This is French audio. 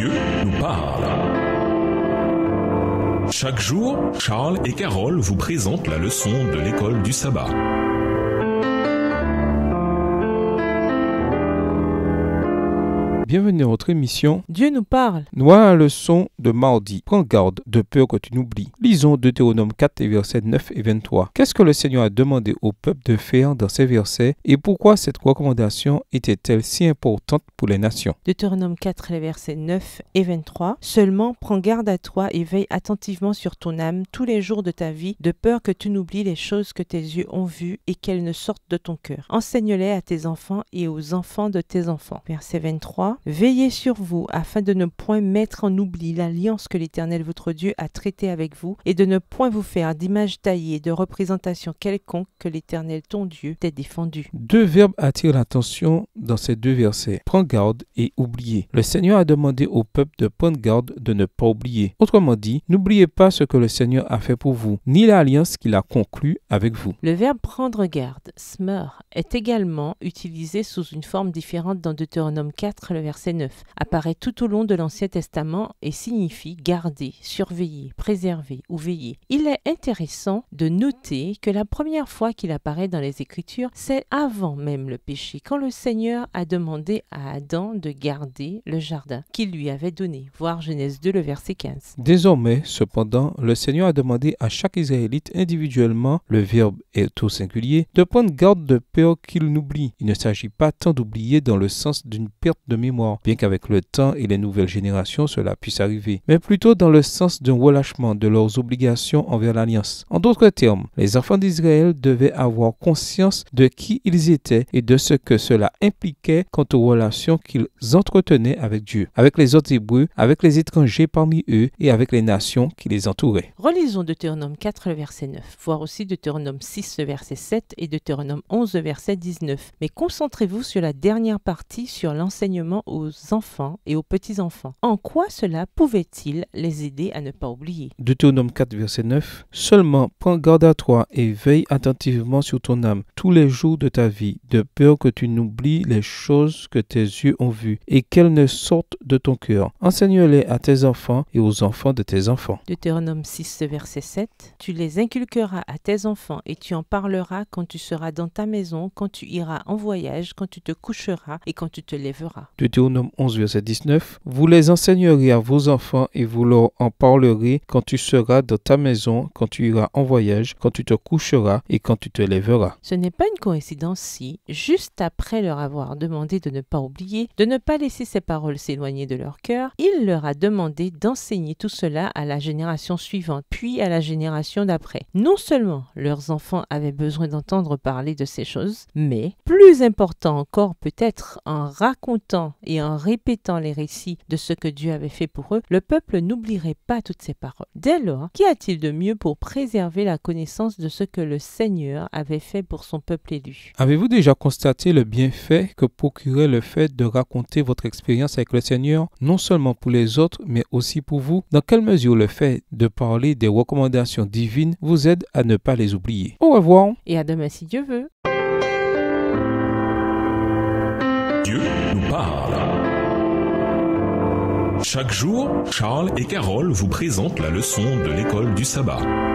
Dieu nous parle. Chaque jour, Charles et Carole vous présentent la leçon de l'école du sabbat. Bienvenue à votre émission Dieu nous parle. Nous voilà la leçon de mardi. Prends garde de peur que tu n'oublies. Lisons Deutéronome 4 et versets 9 et 23. Qu'est-ce que le Seigneur a demandé au peuple de faire dans ces versets et pourquoi cette recommandation était-elle si importante pour les nations? Deutéronome 4, les versets 9 et 23. Seulement, prends garde à toi et veille attentivement sur ton âme tous les jours de ta vie, de peur que tu n'oublies les choses que tes yeux ont vues et qu'elles ne sortent de ton cœur. Enseigne-les à tes enfants et aux enfants de tes enfants. Verset 23. Veillez sur vous afin de ne point mettre en oubli l'alliance que l'Éternel votre Dieu a traitée avec vous et de ne point vous faire d'image taillée de représentation quelconque que l'Éternel ton Dieu t'ait défendu. Deux verbes attirent l'attention dans ces deux versets. Prends garde et oublier. Le Seigneur a demandé au peuple de prendre garde de ne pas oublier. Autrement dit, n'oubliez pas ce que le Seigneur a fait pour vous, ni l'alliance qu'il a conclue avec vous. Le verbe prendre garde, smeur, est également utilisé sous une forme différente dans Deutéronome 4, le verset 9, apparaît tout au long de l'Ancien Testament et signifie garder, surveiller, préserver ou veiller. Il est intéressant de noter que la première fois qu'il apparaît dans les Écritures, c'est avant même le péché, quand le Seigneur a demandé à Adam de garder le jardin qu'il lui avait donné, voir Genèse 2, le verset 15. Désormais, cependant, le Seigneur a demandé à chaque Israélite individuellement, le verbe est au singulier, de prendre garde de peur qu'il n'oublie. Il ne s'agit pas tant d'oublier dans le sens d'une perte de mémoire, bien qu'avec le temps et les nouvelles générations cela puisse arriver, mais plutôt dans le sens d'un relâchement de leurs obligations envers l'Alliance. En d'autres termes, les enfants d'Israël devaient avoir conscience de qui ils étaient et de ce que cela impliquait quant aux relations qu'ils entretenaient avec Dieu, avec les autres Hébreux, avec les étrangers parmi eux et avec les nations qui les entouraient. Relisons Deutéronome 4, le verset 9, voire aussi Deutéronome 6, le verset 7 et Deutéronome 11, le verset 19. Mais concentrez-vous sur la dernière partie, sur l'enseignement aux enfants et aux petits-enfants. En quoi cela pouvait-il les aider à ne pas oublier? Deutéronome 4, verset 9. Seulement, prends garde à toi et veille attentivement sur ton âme tous les jours de ta vie, de peur que tu n'oublies les choses que tes yeux ont vues et qu'elles ne sortent de ton cœur. Enseigne-les à tes enfants et aux enfants de tes enfants. Deutéronome 6, verset 7. Tu les inculqueras à tes enfants et tu en parleras quand tu seras dans ta maison, quand tu iras en voyage, quand tu te coucheras et quand tu te lèveras. Deutéronome 11, verset 19. Vous les enseignerez à vos enfants et vous leur en parlerez quand tu seras dans ta maison, quand tu iras en voyage, quand tu te coucheras et quand tu te lèveras. Ce n'est pas une coïncidence si, juste après leur avoir demandé de ne pas oublier, de ne pas laisser ces paroles s'éloigner de leur cœur, il leur a demandé d'enseigner tout cela à la génération suivante, puis à la génération d'après. Non seulement leurs enfants avaient besoin d'entendre parler de ces choses, mais, plus important encore peut-être, en racontant et en répétant les récits de ce que Dieu avait fait pour eux, le peuple n'oublierait pas toutes ces paroles. Dès lors, qu'y a-t-il de mieux pour préserver la connaissance de ce que le Seigneur avait fait pour son peuple élu? Avez-vous déjà constaté le bienfait que procurait le fait de raconter votre expérience avec le Seigneur, non seulement pour les autres, mais aussi pour vous? Dans quelle mesure le fait de parler des recommandations divines vous aide à ne pas les oublier? Au revoir! Et à demain si Dieu veut. Dieu nous parle. Chaque jour, Charles et Carole vous présentent la leçon de l'école du sabbat.